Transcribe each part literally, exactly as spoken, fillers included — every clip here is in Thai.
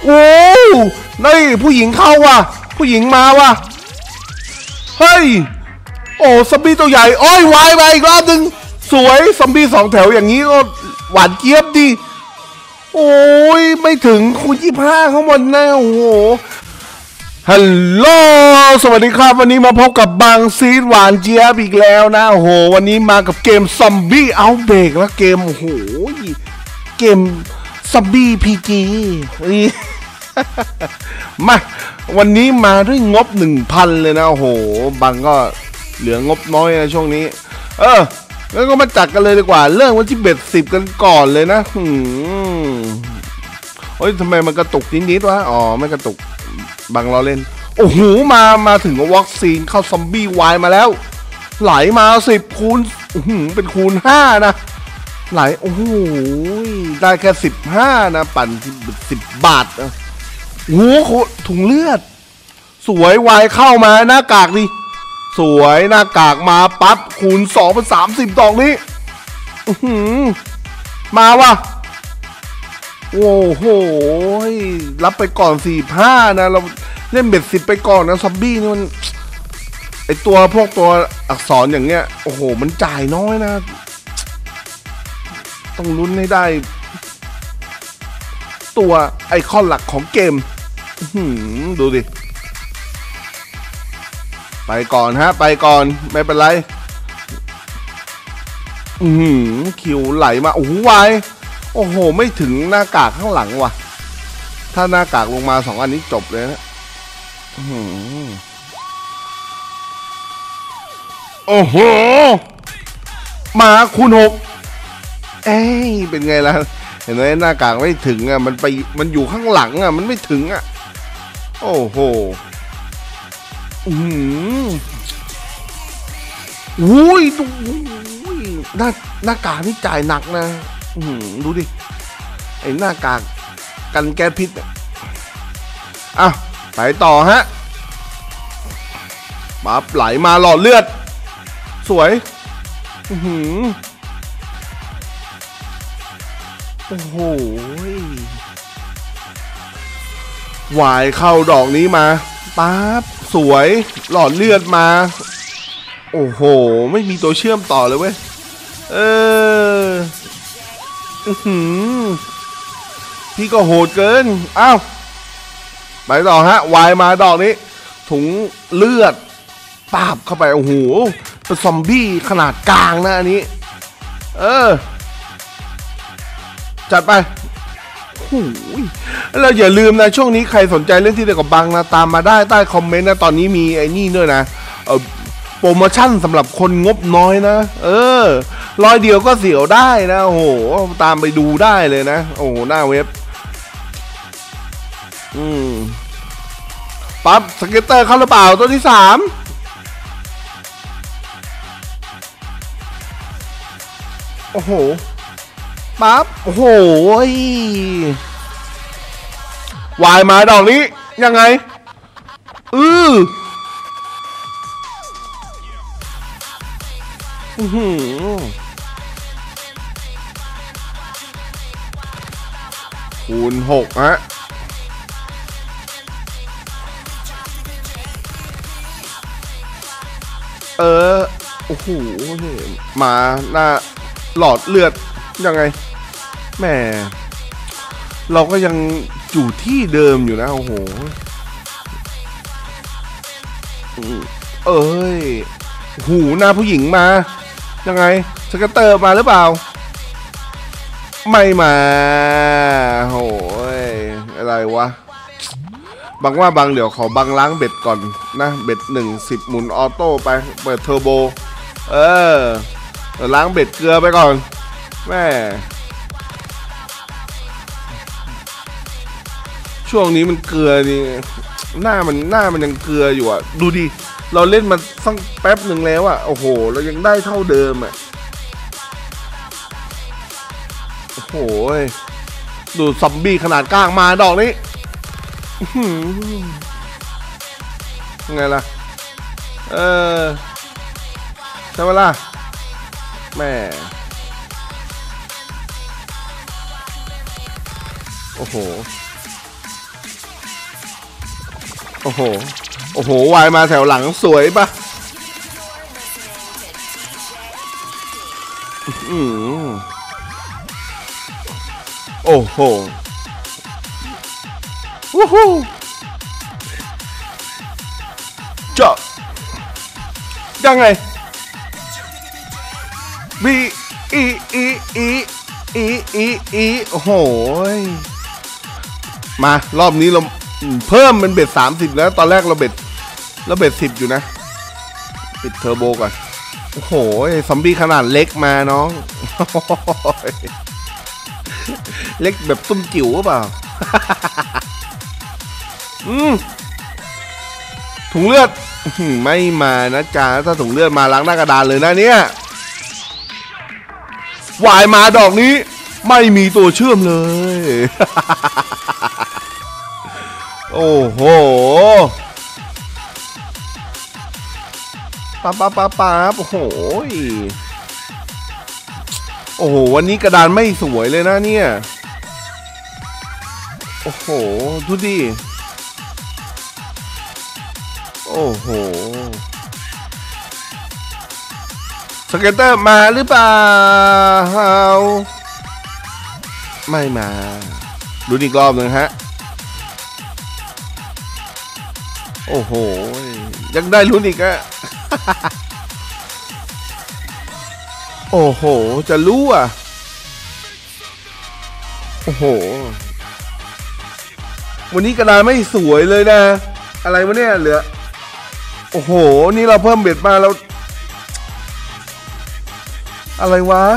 โอ้นี่ผู้หญิงเข้าว่ะผู้หญิงมาว่ะเฮ้ยโอ้ซอมบี้ตัวใหญ่โอ้ยวายไปอีกรอบหนึ่งสวยซอมบี้สองแถวอย่างนี้ก็หวานเจี๊ยบดีโอ้ยไม่ถึงคูณยี่สิบห้าข้างบนนะโอ้โหฮัลโหลสวัสดีครับวันนี้มาพบกับบางซีดหวานเจี๊ยบอีกแล้วนะโอ้โหวันนี้มากับเกมซอมบี้เอาเบรกแล้วเกมโอ้โหเกมซอมบี้พีจีนี่มาวันนี้มาด้วยงบหนึ่งพันเลยนะโอ้โหบางก็เหลืองบน้อยนะช่วงนี้เออแล้วก็มาจัดกันเลยดีกว่าเริ่มวันที่เบ็ดสิบกันก่อนเลยนะหืมโอ้ยทำไมมันกระตุกนิดๆวะอ๋อไม่กระตุกบางเราเล่นโอ้โหมามาถึงวัคซีนเข้าซอมบี้วายมาแล้วไหลมาสิบคูณเป็นคูณห้านะไหลโอ้โหได้แค่สิบห้านะปั่นสิบบาทนะโอ้โหถุงเลือดสวยวายเข้ามาหน้ากากดิสวยหน้ากากมาปั๊บคูณสองเป็นสามสิบดอกนี้มาว่ะโอ้โหรับไปก่อนสี่ห้านะเราเล่นเบ็ดสิบไปก่อนนะซอมบี้นี่มันไอตัวพวกตัวอักษรอย่างเงี้ยโอ้โหมันจ่ายน้อยนะต้องลุ้นให้ได้ตัวไอคอนหลักของเกมดูดิไปก่อนฮะไปก่อนไม่เป็นไรอืมคิวไหลมาโอ้โหวายโอ้โหไม่ถึงหน้ากากข้างหลังว่ะถ้าหน้ากากลงมาสองอันนี้จบเลยนะโอ้โหมาคูณหกเอ้ยเป็นไงล่ะเห็นไหมหน้ากากไม่ถึงอ่ะมันไปมันอยู่ข้างหลังอ่ะมันไม่ถึงอ่ะโอ้โหอืมอุ้ยดูหน้าหน้ากากนี่จ่ายหนักนะอืมดูดิไอ้หน้ากากกันแก๊สพิษอ่ะไปต่อฮะปั๊บไหลมาหลอดเลือดสวยอือหือโอ้โหวายเข้าดอกนี้มาปั๊บสวยหลอดเลือดมาโอ้โหไม่มีตัวเชื่อมต่อเลยเว้ยเอออือหือพี่ก็โหดเกินอ้าวไปต่อฮะวายมาดอกนี้ถุงเลือดปาบเข้าไปโอ้โหเป็นซอมบี้ขนาดกลางนะอันนี้เออจัดไปโอ้ยแล้วอย่าลืมนะช่วงนี้ใครสนใจเรื่องที่เดียวกับบังนะตามมาได้ใต้คอมเมนต์นะตอนนี้มีไอ้นี่ด้วยนะเออโปรโมชั่นสำหรับคนงบน้อยนะเออร้อยเดียวก็เสียวได้นะโอ้โหตามไปดูได้เลยนะโอ้โหหน้าเว็บอืมปั๊บสเก็ตเตอร์เข้าหรือเปล่าตัวที่สามโอ้โหปั๊บโอ้โหวายมาดอกนี้ยังไงอืออือหือคูณหกฮะเออโอ้โหมาหน้าหลอดเลือดยังไงแม่เราก็ยังอยู่ที่เดิมอยู่นะโอ้โหเอ้ยหูหน้าผู้หญิงมายังไงสเก็ตเตอร์มาหรือเปล่าไม่มาโอ้ยอะไรวะบังว่าบังเดี๋ยวขอบังล้างเบ็ดก่อนนะเบ็ดหนึ่งสิบหมุนออโต้ไปเปิดเทอร์โบเออล้างเบ็ดเกลือไปก่อนแม่ช่วงนี้มันเกลือนี่หน้ามันหน้ามันยังเกลืออยู่อ่ะดูดิเราเล่นมาสักแป๊บหนึ่งแล้วอ่ะโอ้โหเรายังได้เท่าเดิมอ่ะโอ้โหดูซอมบี้ขนาดกลางมาดอกนี้ไงล่ะเออใช่ไหมล่ะแม่โอ้โหโอ้โหโอ้โหวายมาแถวหลังสวยปะอืมโอ้โหวู้ฮู้เจาะยังไงบีอีอีอีอีอีอีโอ้โหมารอบนี้เราเพิ่มเป็นเบ็ดสามสิบแล้วตอนแรกเราเบ็ดเราเบ็ดสิบอยู่นะปิดเทอร์โบก่อนโอ้โหซอมบี้ขนาดเล็กมาน้องเล็กแบบตุ้มจิ๋วหรือเปล่าอืมถุงเลือดไม่มานะจ๊ะถ้าถุงเลือดมาล้างหน้ากระดานเลยนะเนี่ยวายมาดอกนี้ไม่มีตัวเชื่อมเลยโอ้โหป๊าป๊าป๊าป๊าโอ้โหโอ้โหวันนี้กระดานไม่สวยเลยนะเนี่ยโอ้โหดูดิโอ้โหสเก็ตเตอร์มาหรือเปล่าไม่มาดูอีกรอบหนึ่งฮะโอ้โหยังได้ลุ้นอีกอะ โอ้โหจะรู้อ่ะโอ้โหวันนี้กระดานไม่สวยเลยนะอะไรวะเนี่ยเหลือโอ้โหนี่เราเพิ่มเบ็ดมาแล้วอะไรวะ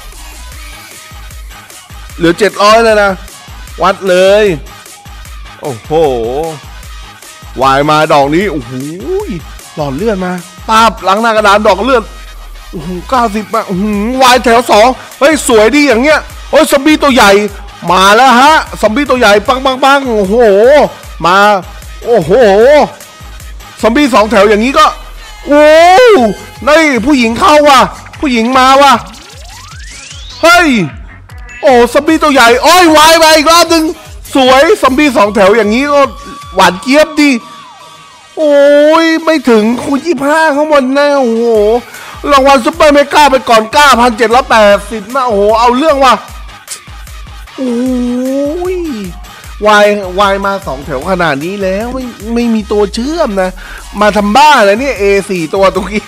เหลือเจ็ดร้อยเลยนะวัดเลยโอ้โหวายมาดอกนี้โอ้โหหลอดเลือดมาป้าบหลังหน้ากระดานดอกเลือดโอ้โหเก้าสิบมาโอ้โหวายแถวสองเฮ้ยสวยดีอย่างเงี้ยโอ้ยซอมบี้ตัวใหญ่มาแล้วฮะซอมบี้ตัวใหญ่ปังปังปังโอ้โหมาโอ้โหซอมบี้สองแถวอย่างนี้ก็โอ้นี่ผู้หญิงเข้าว่ะผู้หญิงมาว่ะเฮ้ยโอ้ซอมบี้ตัวใหญ่โอ้ยวายมาอีกรอบนึงสวยซอมบี้สองแถวอย่างนี้ก็หวานเจี๊ยบดีโอ้ยไม่ถึงคูณยี่ห้าข้างบนนะโอ้โหรางวัลซุปเปอร์เมกาไปก่อน เก้าพันเจ็ดร้อยแปดสิบ นะโอ้โหเอาเรื่องว่ะโอ้ยวายวายมาสองแถวขนาดนี้แล้วไม่ไม่มีตัวเชื่อมนะมาทำบ้าเลยเนี่ย เอ สี่ ตัวตรงนี้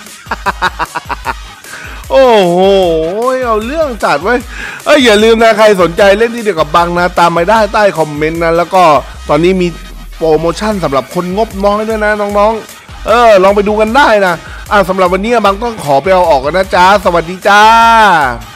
โอ้โหเอาเรื่องจัดไว้เอ้ยอย่าลืมนะใครสนใจเล่นที่เดียวกับบังนะตามไปได้ใต้คอมเมนต์นะแล้วก็ตอนนี้มีโปรโมชั่นสำหรับคนงบน้อยด้วยนะน้องๆเออลองไปดูกันได้นะอ่ะสำหรับวันนี้บังต้องขอไปเอาออกกันนะจ๊ะสวัสดีจ้า